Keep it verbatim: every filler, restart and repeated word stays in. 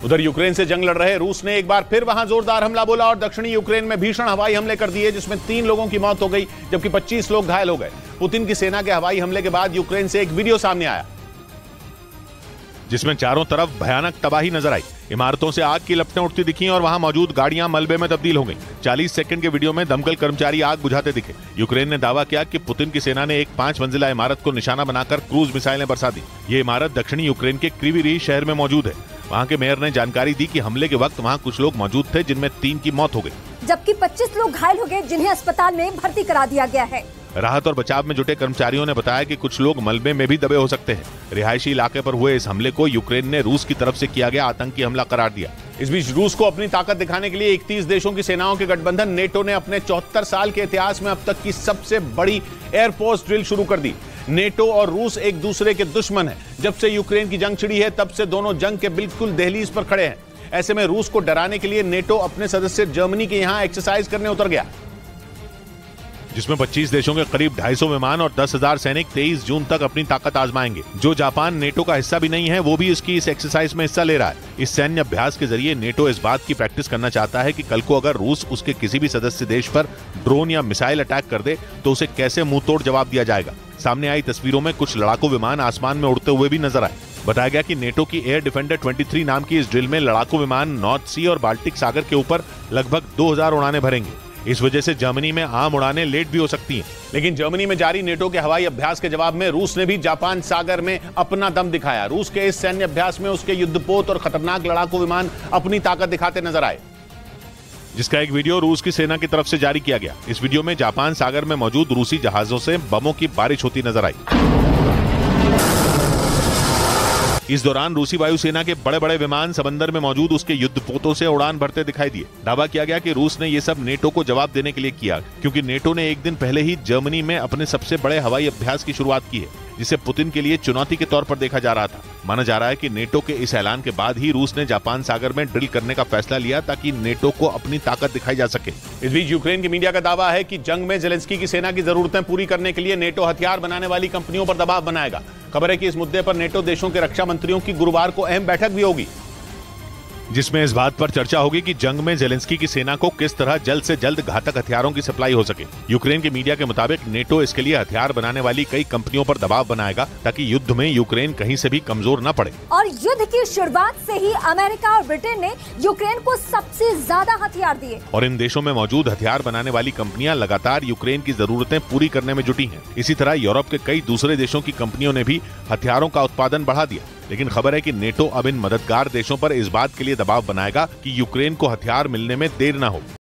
उधर यूक्रेन से जंग लड़ रहे रूस ने एक बार फिर वहां जोरदार हमला बोला और दक्षिणी यूक्रेन में भीषण हवाई हमले कर दिए, जिसमें तीन लोगों की मौत हो गई जबकि पच्चीस लोग घायल हो गए। पुतिन की सेना के हवाई हमले के बाद यूक्रेन से एक वीडियो सामने आया जिसमें चारों तरफ भयानक तबाही नजर आई। इमारतों से आग की लपटें उठती दिखी और वहां मौजूद गाड़ियां मलबे में तब्दील हो गईं। चालीस सेकंड के वीडियो में दमकल कर्मचारी आग बुझाते दिखे। यूक्रेन ने दावा किया कि पुतिन की सेना ने एक पांच मंजिला इमारत को निशाना बनाकर क्रूज मिसाइलें बरसा दी। ये इमारत दक्षिणी यूक्रेन के क्रीवी रीह शहर में मौजूद है। वहाँ के मेयर ने जानकारी दी कि हमले के वक्त वहाँ कुछ लोग मौजूद थे, जिनमें तीन की मौत हो गई जबकि पच्चीस लोग घायल हो गए, जिन्हें अस्पताल में भर्ती करा दिया गया है। राहत और बचाव में जुटे कर्मचारियों ने बताया कि कुछ लोग मलबे में भी दबे हो सकते हैं। रिहायशी इलाके पर हुए इस हमले को यूक्रेन ने रूस की तरफ से किया गया आतंकी हमला करार दिया। इस बीच रूस को अपनी ताकत दिखाने के लिए इकतीस देशों की सेनाओं के गठबंधन नेटो ने अपने चौहत्तर साल के इतिहास में अब तक की सबसे बड़ी एयरफोर्स ड्रिल शुरू कर दी। नेटो और रूस एक दूसरे के दुश्मन हैं। जब से यूक्रेन की जंग छिड़ी है तब से दोनों जंग के बिल्कुल दहलीज पर खड़े हैं। ऐसे में रूस को डराने के लिए नेटो अपने सदस्य जर्मनी के यहां एक्सरसाइज करने उतर गया, जिसमें पच्चीस देशों के करीब ढाई सौ विमान और दस हज़ार सैनिक तेईस जून तक अपनी ताकत आजमाएंगे। जो जापान नेटो का हिस्सा भी नहीं है, वो भी इसकी इस एक्सरसाइज में हिस्सा ले रहा है। इस सैन्य अभ्यास के जरिए नेटो इस बात की प्रैक्टिस करना चाहता है कि कल को अगर रूस उसके किसी भी सदस्य देश पर ड्रोन या मिसाइल अटैक कर दे तो उसे कैसे मुंहतोड़ जवाब दिया जाएगा। सामने आई तस्वीरों में कुछ लड़ाकू विमान आसमान में उड़ते हुए भी नजर आए। बताया गया कि नेटो की एयर डिफेंडर तेईस नाम की इस ड्रिल में लड़ाकू विमान नॉर्थ सी और बाल्टिक सागर के ऊपर लगभग दो हज़ार उड़ानें भरेंगे। इस वजह से जर्मनी में आम उड़ानें लेट भी हो सकती हैं। लेकिन जर्मनी में जारी नेटो के हवाई अभ्यास के जवाब में रूस ने भी जापान सागर में अपना दम दिखाया। रूस के इस सैन्य अभ्यास में उसके युद्धपोत और खतरनाक लड़ाकू विमान अपनी ताकत दिखाते नजर आए, जिसका एक वीडियो रूस की सेना की तरफ से जारी किया गया। इस वीडियो में जापान सागर में मौजूद रूसी जहाजों से बमों की बारिश होती नजर आई। इस दौरान रूसी वायुसेना के बड़े बड़े विमान समंदर में मौजूद उसके युद्धपोतों से उड़ान भरते दिखाई दिए। दावा किया गया कि रूस ने ये सब नेटो को जवाब देने के लिए किया, क्योंकि नेटो ने एक दिन पहले ही जर्मनी में अपने सबसे बड़े हवाई अभ्यास की शुरुआत की है, जिसे पुतिन के लिए चुनौती के तौर पर देखा जा रहा था। माना जा रहा है कि नेटो के इस ऐलान के बाद ही रूस ने जापान सागर में ड्रिल करने का फैसला लिया ताकि नेटो को अपनी ताकत दिखाई जा सके। इस बीच यूक्रेन की मीडिया का दावा है कि जंग में जेलेंस्की की सेना की जरूरतें पूरी करने के लिए नेटो हथियार बनाने वाली कंपनियों पर दबाव बनाएगा। खबर है कि इस मुद्दे पर नेटो देशों के रक्षा मंत्रियों की गुरुवार को अहम बैठक भी होगी, जिसमें इस बात पर चर्चा होगी कि जंग में जेलेंस्की की सेना को किस तरह जल्द से जल्द घातक हथियारों की सप्लाई हो सके। यूक्रेन के मीडिया के मुताबिक नेटो इसके लिए हथियार बनाने वाली कई कंपनियों पर दबाव बनाएगा ताकि युद्ध में यूक्रेन कहीं से भी कमजोर न पड़े। और युद्ध की शुरुआत से ही अमेरिका और ब्रिटेन ने यूक्रेन को सबसे ज्यादा हथियार दिए और इन देशों में मौजूद हथियार बनाने वाली कंपनियां लगातार यूक्रेन की जरूरतें पूरी करने में जुटी हैं। इसी तरह यूरोप के कई दूसरे देशों की कंपनियों ने भी हथियारों का उत्पादन बढ़ा दिया। लेकिन खबर है कि नेटो अब इन मददगार देशों पर इस बात के लिए दबाव बनाएगा कि यूक्रेन को हथियार मिलने में देर न हो।